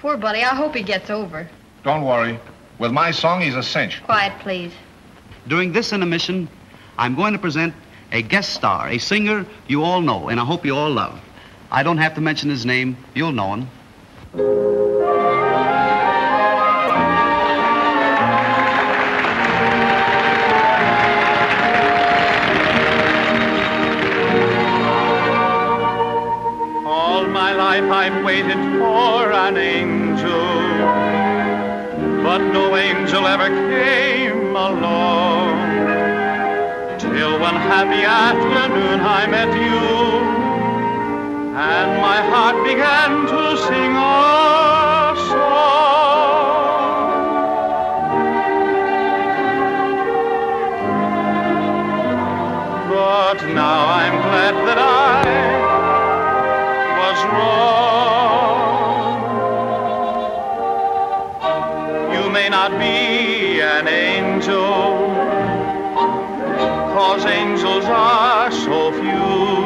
Poor Buddy, I hope he gets over. Don't worry. With my song, he's a cinch. Quiet, please. During this intermission, I'm going to present a guest star, a singer you all know, and I hope you all love. I don't have to mention his name. You'll know him. All my life I've waited for an angel, but no angel ever came along. Till one happy afternoon I met you, and my heart began to sing a song. But now I'm glad that I was wrong. You may not be an angel, 'cause angels are so few.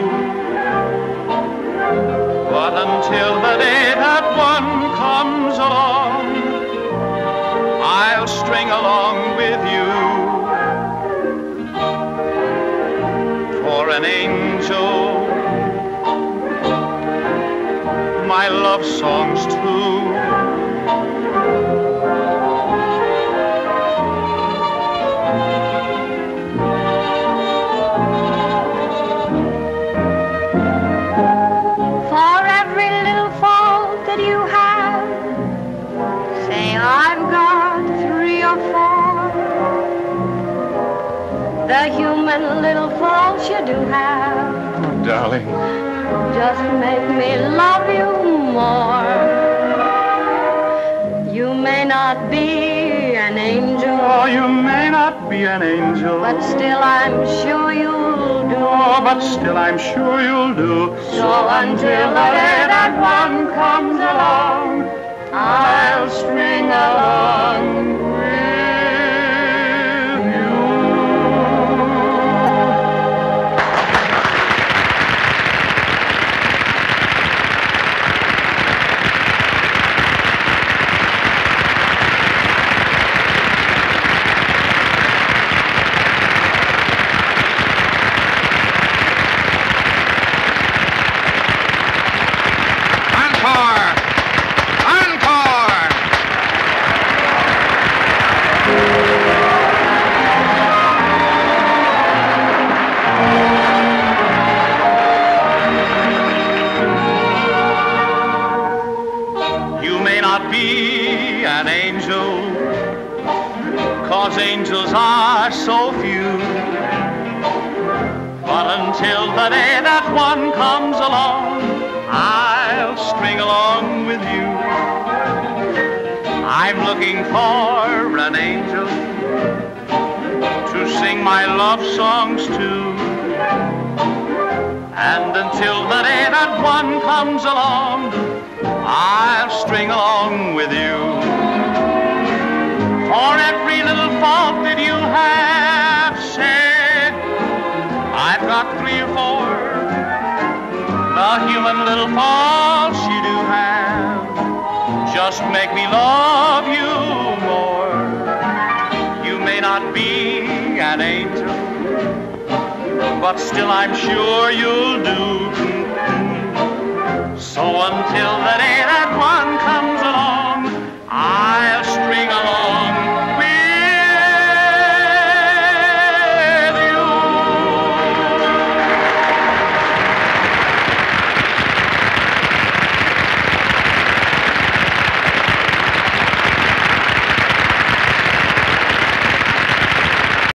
But until the day that one comes along, I'll string along with you. For an angel, my love songs too. The human little faults you do have, Oh, darling. just make me love you more. You may not be an angel, Oh, you may not be an angel, but still I'm sure you'll do. oh, but still I'm sure you'll do. So until the day that one comes along, I'll string along with you. Angels are so few, but until the day that one comes along, I'll string along with you. I'm looking for an angel to sing my love songs to, and until the day that one comes along, I'll string along with you. For every little fault that you have said, I've got 3 or 4. The human little faults you do have just make me love you more. You may not be an angel, but still I'm sure you'll do. So until the day